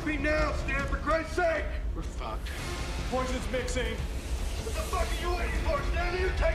me now, Stan, for Christ's sake! We're fucked. Poison's mixing. What the fuck are you waiting for? Stand here,